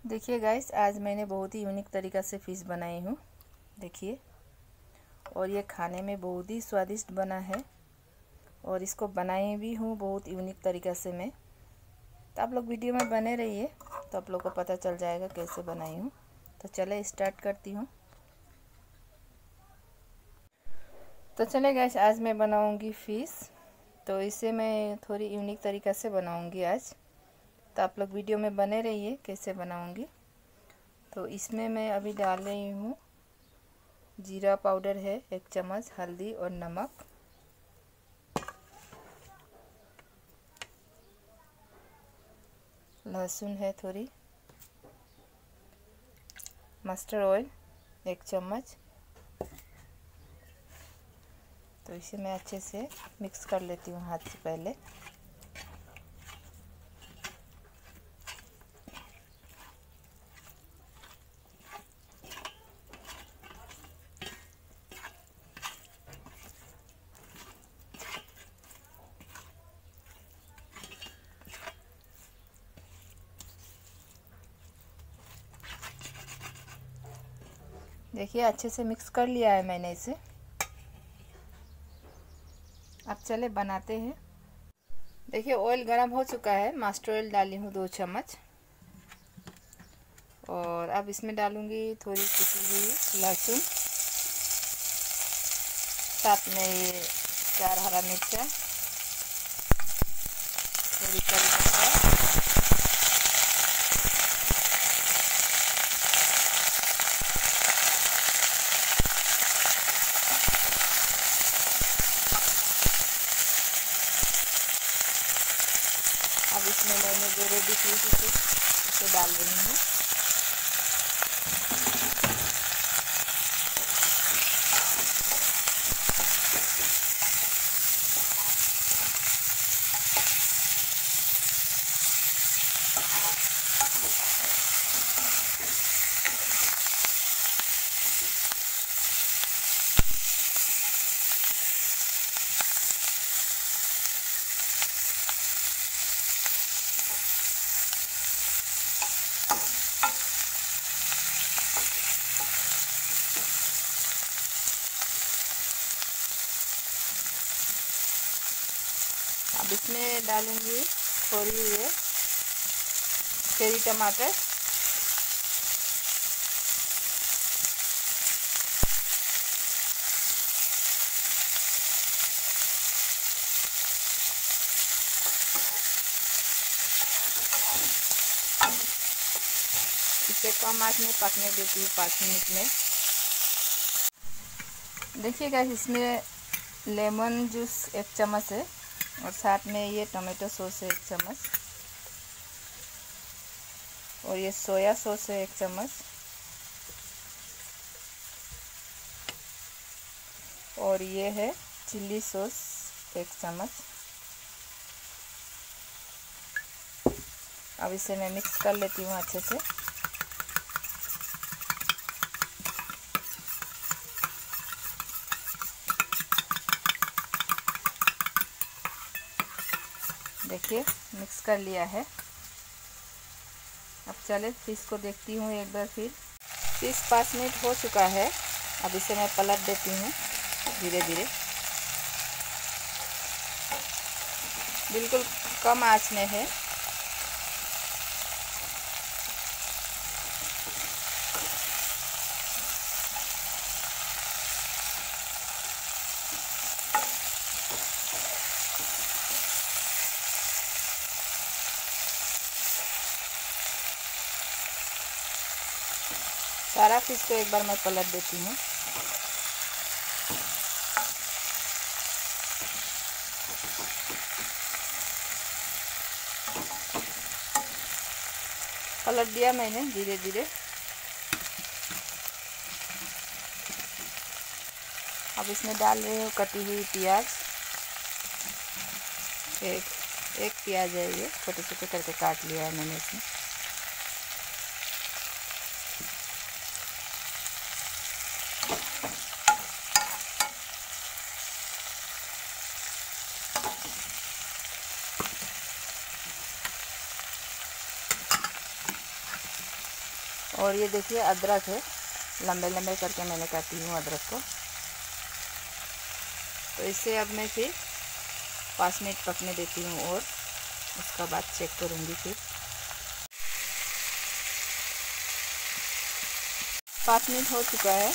देखिए गाइस, आज मैंने बहुत ही यूनिक तरीक़ा से फ़िश बनाई हूँ। देखिए, और ये खाने में बहुत ही स्वादिष्ट बना है और इसको बनाई भी हूँ बहुत यूनिक तरीक़ा से मैं। तो आप लोग वीडियो में बने रहिए तो आप लोग को पता चल जाएगा कैसे बनाई हूँ। तो चले स्टार्ट करती हूँ। तो चले गाइस, आज मैं बनाऊँगी फ़िश। तो इसे मैं थोड़ी यूनिक तरीक़ा से बनाऊँगी आज। तो आप लोग वीडियो में बने रहिए कैसे बनाऊँगी। तो इसमें मैं अभी डाल रही हूँ जीरा पाउडर है 1 चम्मच, हल्दी और नमक। लहसुन है थोड़ी, मस्टर्ड ऑयल 1 चम्मच। तो इसे मैं अच्छे से मिक्स कर लेती हूँ हाथ से पहले। देखिए, अच्छे से मिक्स कर लिया है मैंने इसे। अब चले बनाते हैं। देखिए, ऑयल गर्म हो चुका है। मस्टर्ड ऑयल डाली हूँ 2 चम्मच। और अब इसमें डालूँगी थोड़ी कुटी हुई लहसुन, साथ में ये 4 हरा मिर्चा, थोड़ी करी पत्ता, अब इसमें मैंने जो रेडी की थी उसे डाल रही हूँ। अब इसमें डालूँगी थोड़ी ये चेरी टमाटर, इसे कम आंच में पकने देती हूँ 5 मिनट में। देखिए गाइस, इसमें लेमन जूस 1 चम्मच है और साथ में ये टमाटो सॉस है 1 चम्मच, और ये सोया सॉस है 1 चम्मच, और ये है चिल्ली सॉस 1 चम्मच। अब इसे मैं मिक्स कर लेती हूँ अच्छे से। देखिए, मिक्स कर लिया है। अब चले फिश को देखती हूँ एक बार फिर। फिश 5 मिनट हो चुका है। अब इसे मैं पलट देती हूँ धीरे धीरे। बिल्कुल कम आंच में है। सारा फिश को एक बार मैं पलट देती हूँ। पलट दिया मैंने धीरे धीरे। अब इसमें डाल रही हूँ कटी हुई प्याज। एक प्याज है, ये छोटे छोटे करके काट लिया है मैंने इसमें। और ये देखिए अदरक है, लंबे लंबे करके मैंने काटी हूँ अदरक को। तो इसे अब मैं फिर 5 मिनट पकने देती हूँ और उसका बाद चेक करूँगी। फिर 5 मिनट हो चुका है।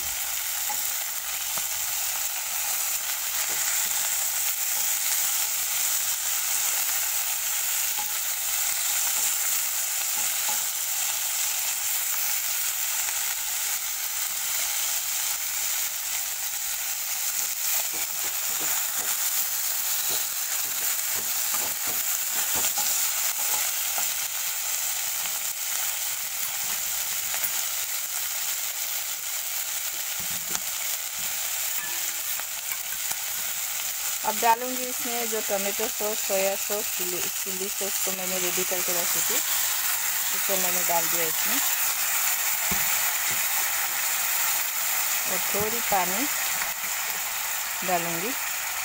अब डालूंगी इसमें जो tomato sauce, soya sauce, chilli sauce को मैंने रेडी करके रखी थी, इसे मैंने डाल दिया इसमें। और थोड़ी पानी डालूंगी।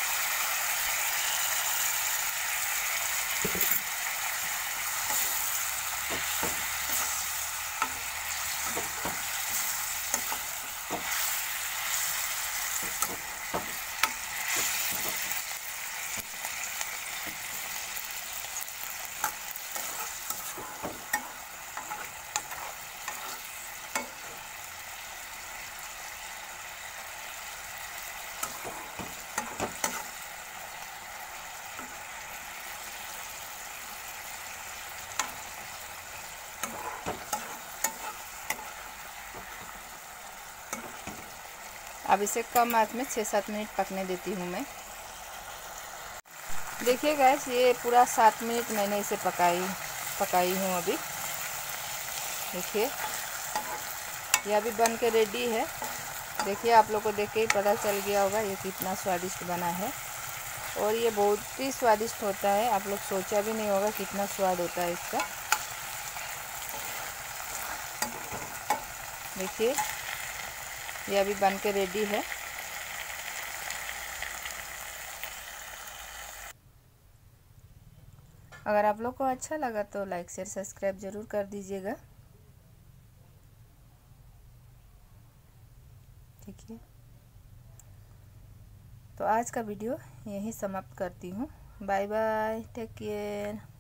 अब इसे कम आंच में 6-7 मिनट पकने देती हूँ मैं। देखिए गैस, ये पूरा 7 मिनट मैंने इसे पकाई हूँ अभी। देखिए ये अभी बन के रेडी है। देखिए आप लोग को देख के ही पता चल गया होगा ये कितना स्वादिष्ट बना है। और ये बहुत ही स्वादिष्ट होता है, आप लोग सोचा भी नहीं होगा कितना स्वाद होता है इसका। देखिए ये अभी बन के रेडी है। अगर आप लोग को अच्छा लगा तो लाइक शेयर सब्सक्राइब ज़रूर कर दीजिएगा। ठीक है, तो आज का वीडियो यहीं समाप्त करती हूँ। Bye bye, take care.